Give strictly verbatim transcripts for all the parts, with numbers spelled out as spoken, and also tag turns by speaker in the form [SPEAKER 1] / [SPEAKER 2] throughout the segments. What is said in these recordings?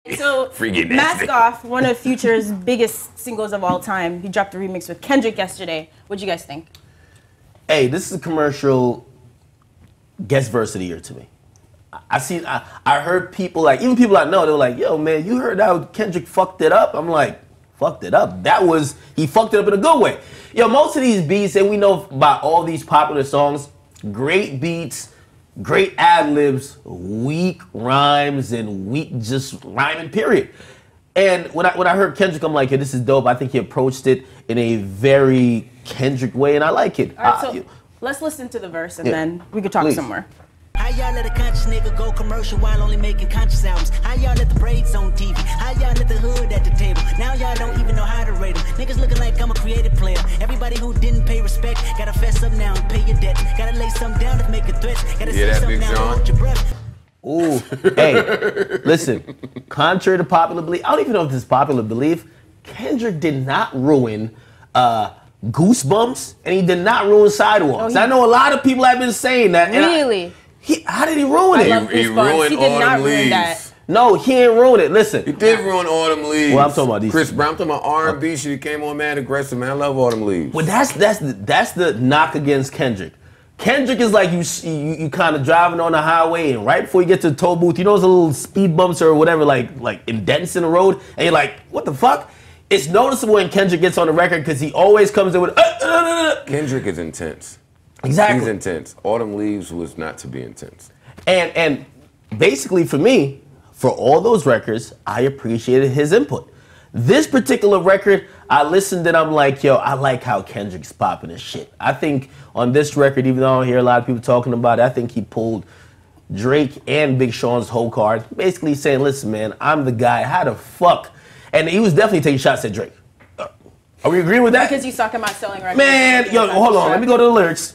[SPEAKER 1] So, Mask Off, one of Future's biggest singles of all time. He dropped a remix with Kendrick yesterday. What'd you guys think?
[SPEAKER 2] Hey, this is a commercial guest verse of the year to me. I see. I, I heard people like, even people I know, they were like, "Yo, man, you heard how Kendrick fucked it up?" I'm like, "Fucked it up." That was he fucked it up in a good way. Yo, most of these beats, and we know about all these popular songs, great beats, great ad libs, weak rhymes, and weak just rhyming. Period. And when I when I heard Kendrick, I'm like, "Yeah, this is dope." I think he approached it in a very Kendrick way, and I like it.
[SPEAKER 1] All right,
[SPEAKER 2] uh,
[SPEAKER 1] so let's listen to the verse, and
[SPEAKER 2] yeah,
[SPEAKER 1] then we could talk
[SPEAKER 2] please.
[SPEAKER 1] somewhere.
[SPEAKER 3] How y'all let a conscious nigga go commercial while only making conscious albums? How y'all let the braids on T V? How y'all let the hood at the table? Now y'all don't even know how to rate them. Niggas looking like I'm a creative player. Everybody who didn't pay respect, gotta fess up now and pay your debt. Gotta lay something down to make a threat. Gotta
[SPEAKER 4] yeah,
[SPEAKER 3] say something now and hold your breath.
[SPEAKER 2] Ooh, hey, listen, contrary to popular belief, I don't even know if this is popular belief, Kendrick did not ruin uh, Goosebumps, and he did not ruin Sidewalks. Oh, he, I know a lot of people have been saying that.
[SPEAKER 1] Really?
[SPEAKER 2] I, he, how did he ruin
[SPEAKER 1] I
[SPEAKER 2] it?
[SPEAKER 1] love
[SPEAKER 4] he, he ruined
[SPEAKER 1] he did
[SPEAKER 4] Autumn
[SPEAKER 1] not
[SPEAKER 4] Leaves.
[SPEAKER 1] ruin that.
[SPEAKER 2] No, he didn't ruin it. Listen.
[SPEAKER 4] He did ruin Autumn Leaves.
[SPEAKER 2] Well, I'm talking about these.
[SPEAKER 4] Chris Brown, I'm talking about R and B shit. He came on mad aggressive, man. I love Autumn Leaves.
[SPEAKER 2] Well, that's that's the, that's the knock against Kendrick. Kendrick is like you you, you kind of driving on the highway, and right before you get to the toll booth, you know those little speed bumps or whatever, like like indents in the road, and you're like, what the fuck? It's noticeable when Kendrick gets on the record because he always comes in with. Uh, uh, uh,
[SPEAKER 4] Kendrick is intense.
[SPEAKER 2] Exactly.
[SPEAKER 4] He's intense. Autumn Leaves was not to be intense.
[SPEAKER 2] And and basically for me, for all those records, I appreciated his input. This particular record, I listened and I'm like, yo, I like how Kendrick's popping his shit. I think on this record, even though I don't hear a lot of people talking about it, I think he pulled Drake and Big Sean's whole card, basically saying, listen, man, I'm the guy. How the fuck? And he was definitely taking shots at Drake. Are we agreeing with that?
[SPEAKER 1] Because he's talking about selling records.
[SPEAKER 2] Man, yo, hold on. Let me go to the lyrics.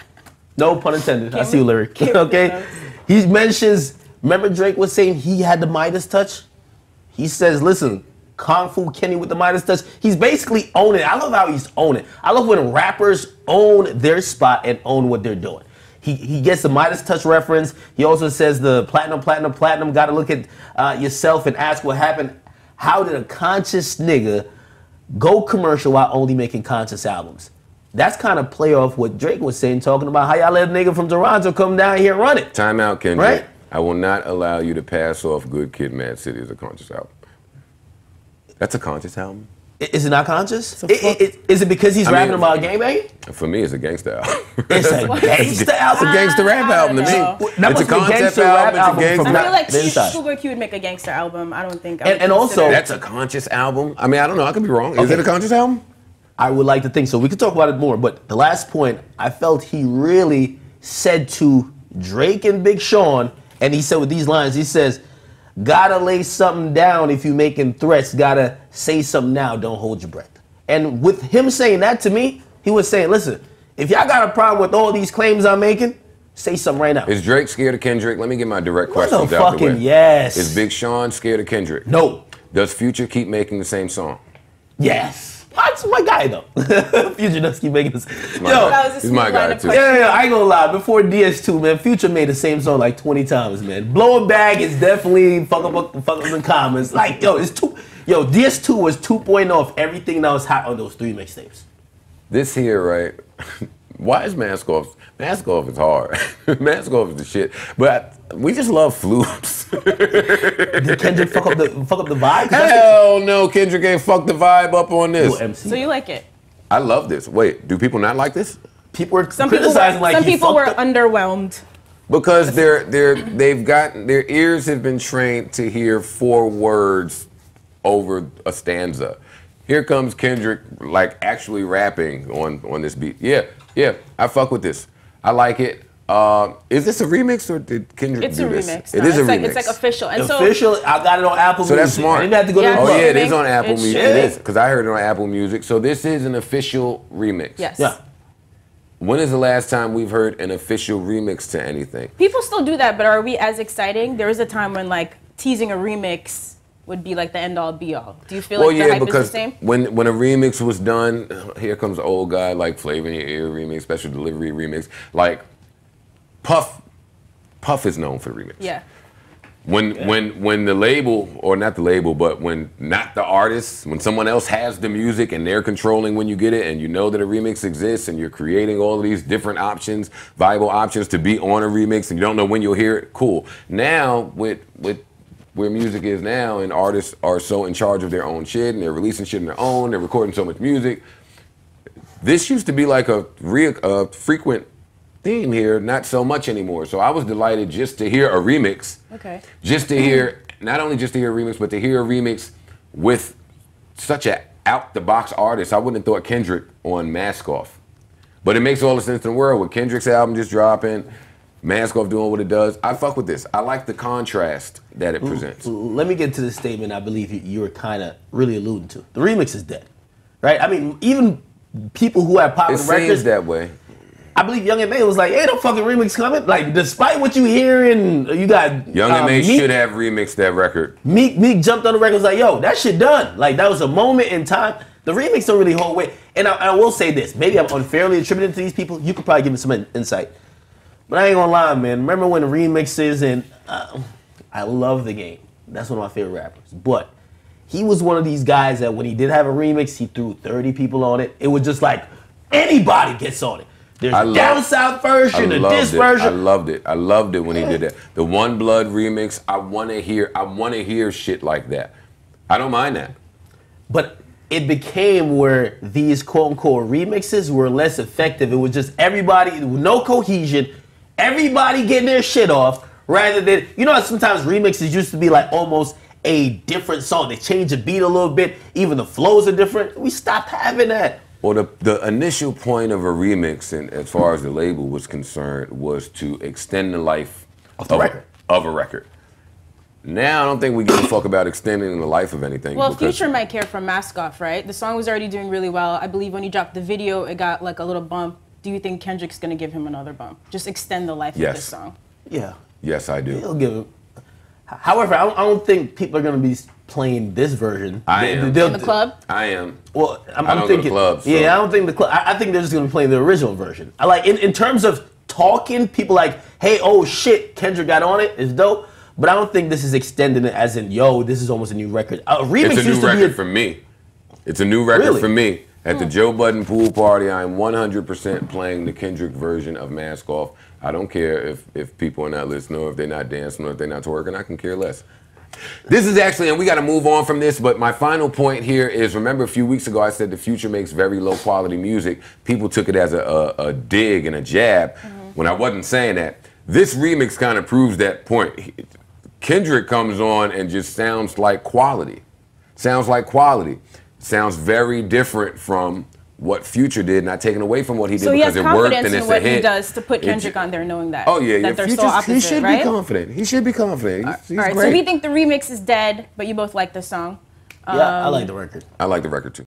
[SPEAKER 2] No pun intended. I see you, lyric. Okay. He mentions, remember Drake was saying he had the Midas touch? He says, listen, Kung Fu Kenny with the Midas touch. He's basically owning it. I love how he's owning it. I love when rappers own their spot and own what they're doing. He he gets the Midas touch reference. He also says the platinum, platinum, platinum. Got to look at uh, yourself and ask what happened. How did a conscious nigga go commercial while only making conscious albums? That's kind of play off what Drake was saying, talking about how y'all let a nigga from Toronto come down here and run it.
[SPEAKER 4] Time out, Kendrick.
[SPEAKER 2] Right?
[SPEAKER 4] I will not allow you to pass off Good Kid, Mad City as a conscious album. That's a conscious album.
[SPEAKER 2] Is it not conscious? It, it, it, is it because he's I rapping mean, about gangbanging?
[SPEAKER 4] For me, it's a gangster album.
[SPEAKER 2] It's a gangster album.
[SPEAKER 4] It's a gangster rap album to me.
[SPEAKER 2] That
[SPEAKER 4] it's
[SPEAKER 2] a
[SPEAKER 4] a concept album. It's a gangster.
[SPEAKER 1] I feel like Sugar Q would make a gangster album. I don't think. I
[SPEAKER 2] and and also,
[SPEAKER 4] that's a conscious album. I mean, I don't know. I could be wrong. Is
[SPEAKER 2] okay.
[SPEAKER 4] it a conscious album?
[SPEAKER 2] I would like to think so. We could talk about it more. But the last point, I felt he really said to Drake and Big Sean, and he said with these lines, he says, gotta lay something down if you making threats. Gotta say something now. Don't hold your breath. And with him saying that to me, he was saying, listen, if y'all got a problem with all these claims I'm making, say something right now.
[SPEAKER 4] Is Drake scared of Kendrick? Let me get my direct questions out the
[SPEAKER 2] fucking
[SPEAKER 4] way.
[SPEAKER 2] Yes.
[SPEAKER 4] Is Big Sean scared of Kendrick?
[SPEAKER 2] No.
[SPEAKER 4] Does Future keep making the same song?
[SPEAKER 2] Yes. That's my guy, though. Future does keep making this.
[SPEAKER 4] Yo, that was he's my guy, too.
[SPEAKER 2] Yeah, yeah, yeah, I ain't gonna lie. Before D S two, man, Future made the same song like twenty times, man. Blowing Bag is definitely fuck up, fuck up in the comments. Like, yo, it's two. Yo, D S two was two point oh of everything that was hot on those three mixtapes.
[SPEAKER 4] This here, right? Why is Mask Off? Mask Off is hard. Mask Off is the shit. But we just love flutes.
[SPEAKER 2] Did Kendrick fuck up the fuck up the vibe?
[SPEAKER 4] Hell no, Kendrick ain't fucked the vibe up on this.
[SPEAKER 1] So you like it?
[SPEAKER 4] I love this. Wait, do people not like this?
[SPEAKER 2] People were
[SPEAKER 1] some
[SPEAKER 2] criticizing
[SPEAKER 1] people were,
[SPEAKER 2] like
[SPEAKER 1] some
[SPEAKER 2] he
[SPEAKER 1] people were
[SPEAKER 2] up.
[SPEAKER 1] underwhelmed.
[SPEAKER 4] Because they're they're they've gotten their ears have been trained to hear four words over a stanza. Here comes Kendrick like actually rapping on on this beat. Yeah, yeah, I fuck with this. I like it. Uh, is this a remix or did Kendrick
[SPEAKER 1] it's
[SPEAKER 4] do
[SPEAKER 1] a
[SPEAKER 4] this?
[SPEAKER 1] Remix.
[SPEAKER 4] It
[SPEAKER 1] no,
[SPEAKER 4] is a
[SPEAKER 1] like,
[SPEAKER 4] remix.
[SPEAKER 1] It's like official. And
[SPEAKER 2] official.
[SPEAKER 1] So,
[SPEAKER 2] I got it on Apple
[SPEAKER 4] so
[SPEAKER 2] Music.
[SPEAKER 4] That's smart.
[SPEAKER 2] I didn't have to go
[SPEAKER 1] yeah,
[SPEAKER 2] to the
[SPEAKER 4] Oh
[SPEAKER 2] club.
[SPEAKER 4] yeah, it is on Apple
[SPEAKER 1] it's
[SPEAKER 4] Music.
[SPEAKER 1] true.
[SPEAKER 4] It is because I heard it on Apple Music. So this is an official remix.
[SPEAKER 1] Yes.
[SPEAKER 2] Yeah.
[SPEAKER 4] When is the last time we've heard an official remix to anything?
[SPEAKER 1] People still do that, but are we as exciting? There was a time when like teasing a remix would be like the end all be all. Do you feel
[SPEAKER 4] well,
[SPEAKER 1] like
[SPEAKER 4] yeah,
[SPEAKER 1] the hype
[SPEAKER 4] because
[SPEAKER 1] is the same?
[SPEAKER 4] when when a remix was done, here comes the old guy like Flavor in Your Ear remix, Special Delivery remix. Like Puff, Puff is known for the remix.
[SPEAKER 1] Yeah.
[SPEAKER 4] When
[SPEAKER 2] Yeah.
[SPEAKER 4] when when the label, or not the label, but when not the artist, when someone else has the music and they're controlling when you get it, and you know that a remix exists, and you're creating all of these different options, viable options to be on a remix, and you don't know when you'll hear it. Cool. Now with with where music is now, and artists are so in charge of their own shit, and they're releasing shit on their own, they're recording so much music. This used to be like a real uh, frequent theme here, not so much anymore. So I was delighted just to hear a remix.
[SPEAKER 1] Okay.
[SPEAKER 4] Just to hear, not only just to hear a remix, but to hear a remix with such a out-the-box artist. I wouldn't have thought Kendrick on Mask Off. But it makes all the sense in the world with Kendrick's album just dropping, Mask Off doing what it does. I fuck with this. I like the contrast that it presents.
[SPEAKER 2] Let me get to the statement I believe you, you were kind of really alluding to. The remix is dead, right? I mean, even people who have
[SPEAKER 4] It
[SPEAKER 2] popular
[SPEAKER 4] seems
[SPEAKER 2] records,
[SPEAKER 4] that way.
[SPEAKER 2] I believe Young M A was like, "Hey, no fucking remix coming." Like, despite what you hearing, you got
[SPEAKER 4] Young
[SPEAKER 2] um,
[SPEAKER 4] M A
[SPEAKER 2] Meek,
[SPEAKER 4] should have remixed that record.
[SPEAKER 2] Meek, Meek jumped on the record, was like, "Yo, that shit done." Like, that was a moment in time. The remix don't really hold weight. And I, I will say this: maybe I'm unfairly attributed to these people. You could probably give me some in- insight. But I ain't gonna lie, man. Remember when the remixes and uh, I love The Game. That's one of my favorite rappers. But he was one of these guys that when he did have a remix, he threw thirty people on it. It was just like anybody gets on it. There's
[SPEAKER 4] I
[SPEAKER 2] a
[SPEAKER 4] love-
[SPEAKER 2] down south version,
[SPEAKER 4] I
[SPEAKER 2] a
[SPEAKER 4] loved
[SPEAKER 2] this
[SPEAKER 4] it.
[SPEAKER 2] version.
[SPEAKER 4] I loved it. I loved it when he did that. The One Blood remix. I want to hear. I want to hear shit like that. I don't mind that.
[SPEAKER 2] But it became where these quote unquote remixes were less effective. It was just everybody, no cohesion, everybody getting their shit off, rather than, you know, sometimes remixes used to be like almost a different song. They change the beat a little bit, even the flows are different. We stopped having that.
[SPEAKER 4] Well, the, the initial point of a remix, and as far as the label was concerned, was to extend the life
[SPEAKER 2] Of the record.
[SPEAKER 4] A, of a record. Now I don't think we give a fuck about extending the life of anything.
[SPEAKER 1] Well,
[SPEAKER 4] because
[SPEAKER 1] Future might care from Mask Off, right? The song was already doing really well. I believe when he dropped the video, it got like a little bump. Do you think Kendrick's gonna give him another bump? Just extend the life
[SPEAKER 4] Yes.
[SPEAKER 1] of this song.
[SPEAKER 2] Yeah,
[SPEAKER 4] Yes, I do.
[SPEAKER 2] he'll give it. However, I don't, I don't think people are going to be playing this version.
[SPEAKER 4] I
[SPEAKER 2] They-
[SPEAKER 4] am.
[SPEAKER 2] they'll-
[SPEAKER 1] In the club?
[SPEAKER 4] I am.
[SPEAKER 2] Well, I'm,
[SPEAKER 4] I
[SPEAKER 2] I'm
[SPEAKER 4] don't go to
[SPEAKER 2] thinking.
[SPEAKER 4] clubs, so-
[SPEAKER 2] Yeah, I don't think the club. I, I think they're just going to play the original version. I like in, in terms of talking, people like, hey, oh shit, Kendrick got on it. It's dope. But I don't think this is extending it as in, yo, this is almost a new record. A remix
[SPEAKER 4] It's a new
[SPEAKER 2] used to
[SPEAKER 4] record
[SPEAKER 2] be a,
[SPEAKER 4] for me. It's a new record
[SPEAKER 2] Really?
[SPEAKER 4] for me. At the Joe Budden pool party, I'm one hundred percent playing the Kendrick version of Mask Off. I don't care if, if people are not listening, or if they're not dancing, or if they're not twerking. I can care less. This is actually, and we got to move on from this, but my final point here is, remember a few weeks ago I said the Future makes very low quality music. People took it as a, a, a dig and a jab when I wasn't saying that. This remix kind of proves that point. Kendrick comes on and just sounds like quality. Sounds like quality. Sounds very different from what Future did, not taking away from what he did
[SPEAKER 1] So he has
[SPEAKER 4] because it worked
[SPEAKER 1] confidence
[SPEAKER 4] and
[SPEAKER 1] in
[SPEAKER 4] it's a
[SPEAKER 1] what he
[SPEAKER 4] hit.
[SPEAKER 1] does to put
[SPEAKER 4] It
[SPEAKER 1] Kendrick
[SPEAKER 4] ju-
[SPEAKER 1] on there, knowing that.
[SPEAKER 4] Oh yeah, yeah.
[SPEAKER 1] that they're so
[SPEAKER 4] Future's-
[SPEAKER 1] opposite,
[SPEAKER 4] he should
[SPEAKER 1] right?
[SPEAKER 4] be confident. He should be confident. He's, he's
[SPEAKER 1] All right,
[SPEAKER 4] great.
[SPEAKER 1] so we think the remix is dead, but you both like the song.
[SPEAKER 2] yeah, I like the record.
[SPEAKER 4] I like the record too.